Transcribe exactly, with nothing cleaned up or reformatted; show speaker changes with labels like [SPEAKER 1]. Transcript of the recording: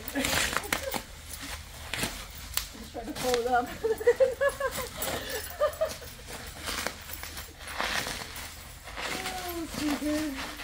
[SPEAKER 1] just trying to pull it up. Oh, stupid.